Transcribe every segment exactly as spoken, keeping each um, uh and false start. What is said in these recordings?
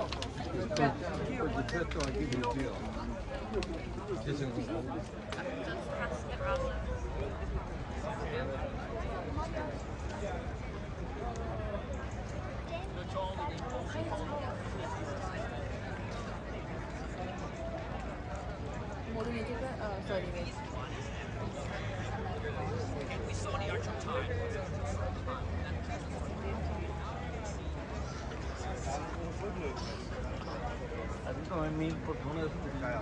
Quel difetto anche del giro. Che se non Come mi infortuna su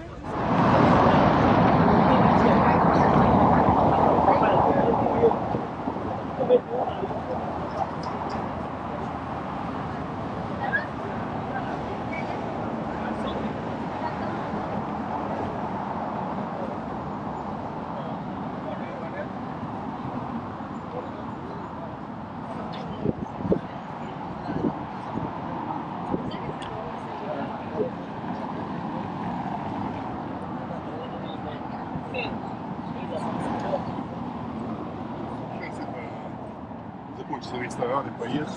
Restaurante paese.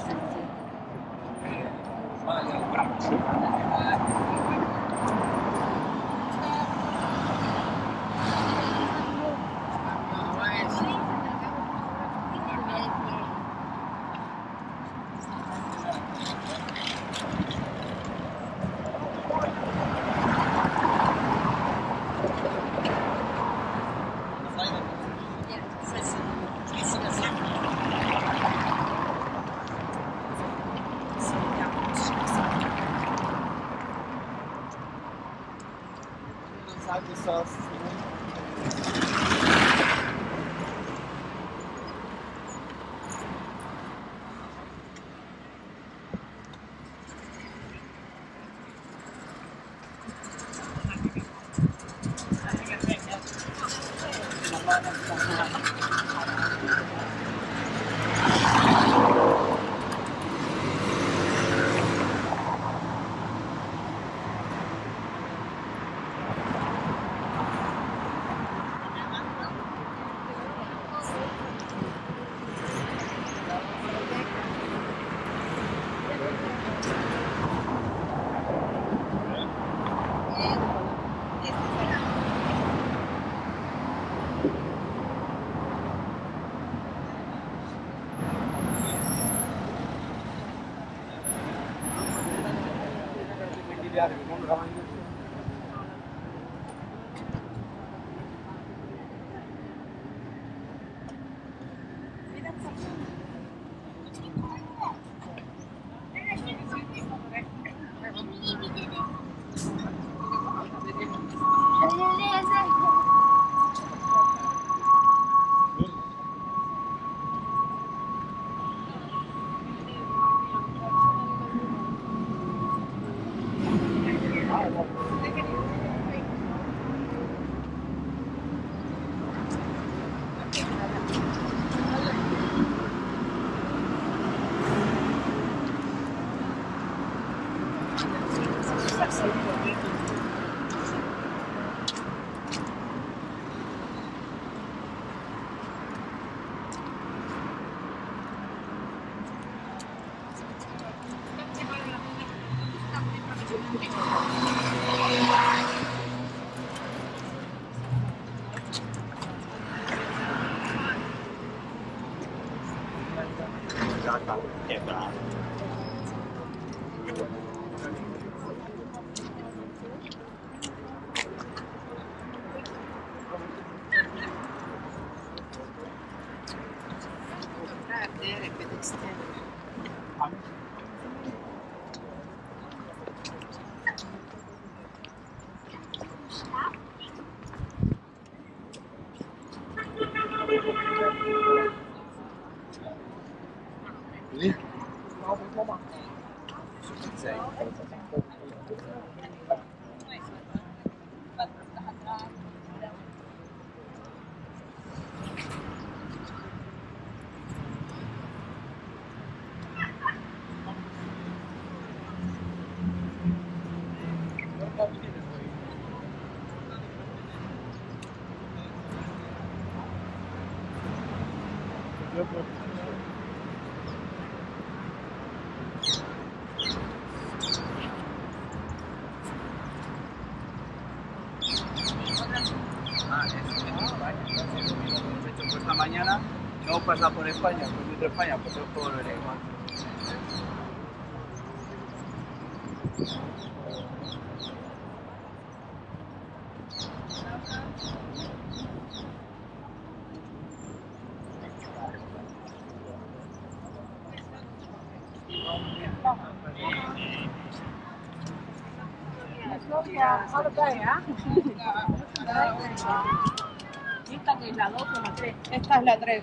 pasar por España, por dentro de España, pues después volveremos. Claudia, allebei, hè? Esta que es la dos o la tres. Esta es la tres.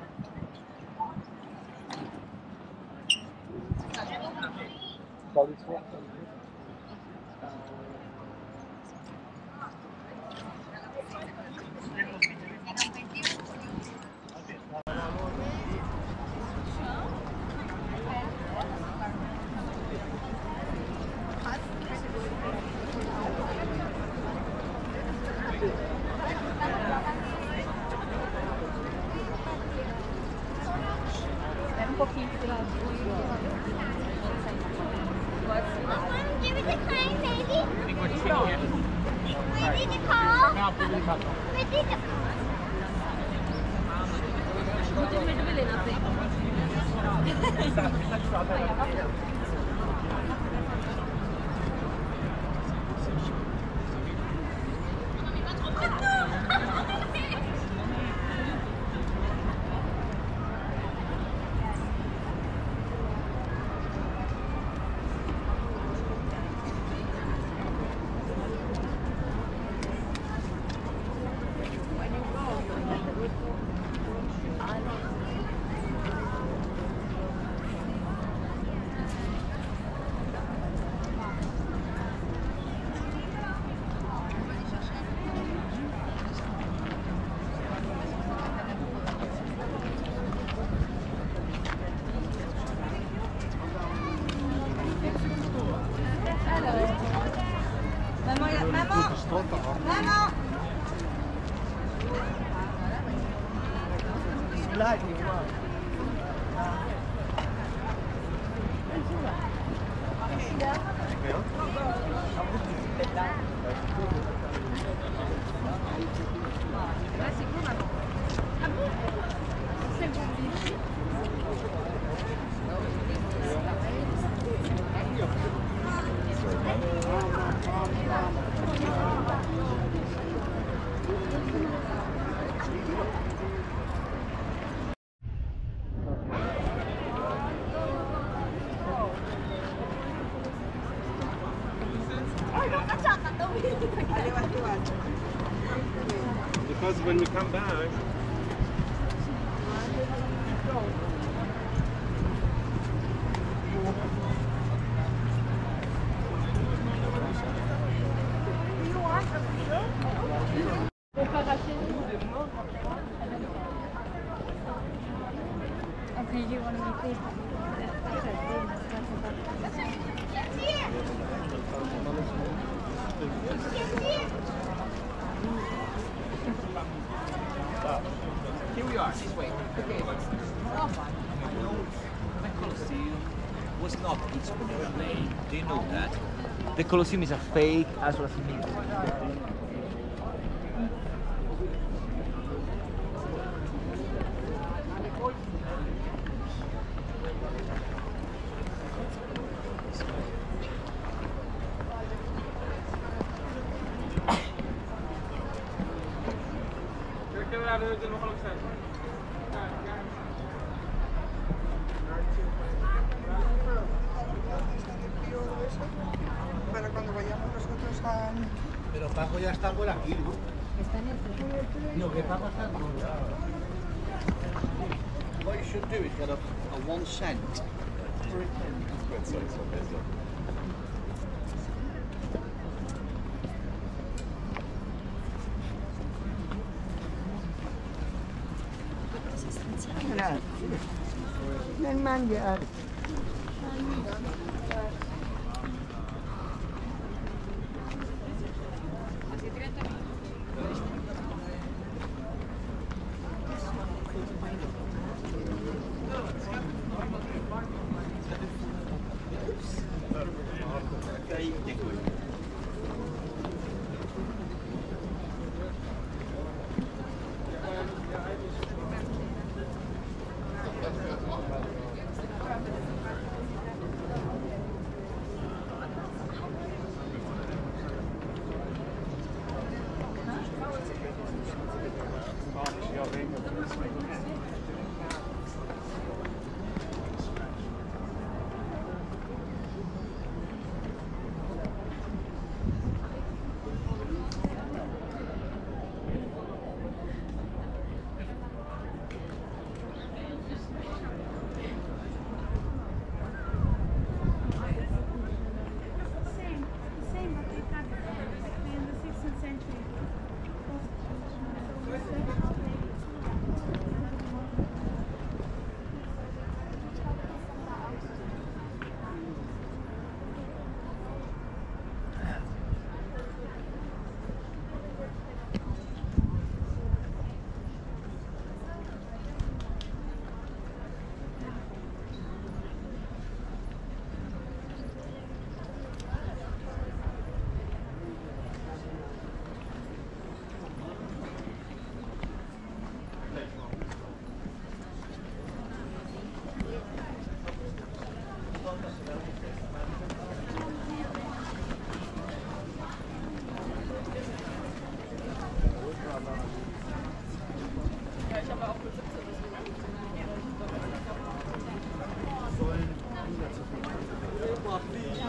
Un poquito. Give it a kind, baby. Where did it fall? Where did it Because when we come back, Okay, you want to make this? Here we are, this way. Okay. The Colosseum was not its own name. Do you know that? The Colosseum is a fake as well as a myth. Pero cuando vayamos nosotros a... Pero Paco ya está por aquí, ¿no? Está en el No, que Paco está por What you should do is get a, a one cent. Grazie. Nel mangiare.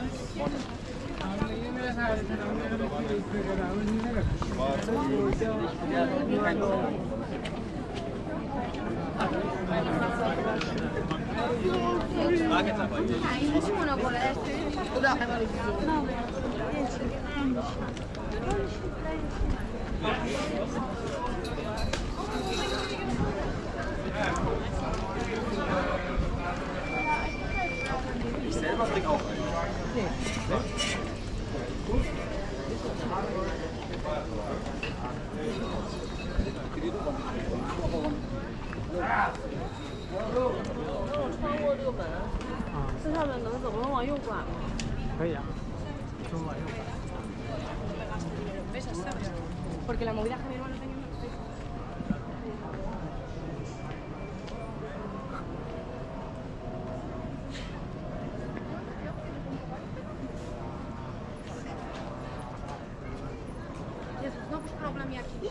Nessuno vuole essere. No,这上面能走，能往右拐吗？ 可以啊，中往右拐。 Porque la movida que mi hermano tenía una cosa. Jezus, znowuż problem jakiś.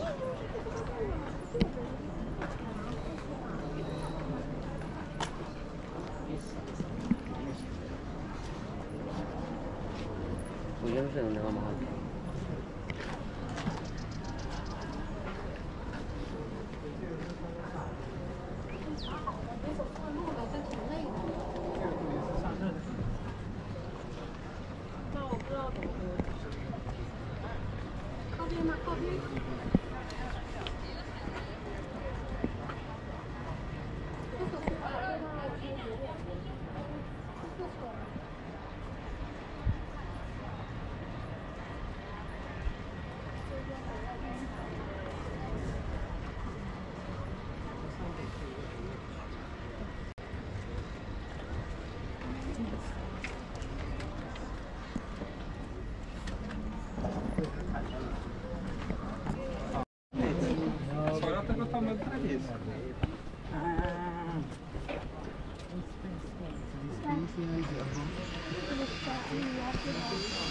Pójdziemy, że nie mam ochrony. Ah.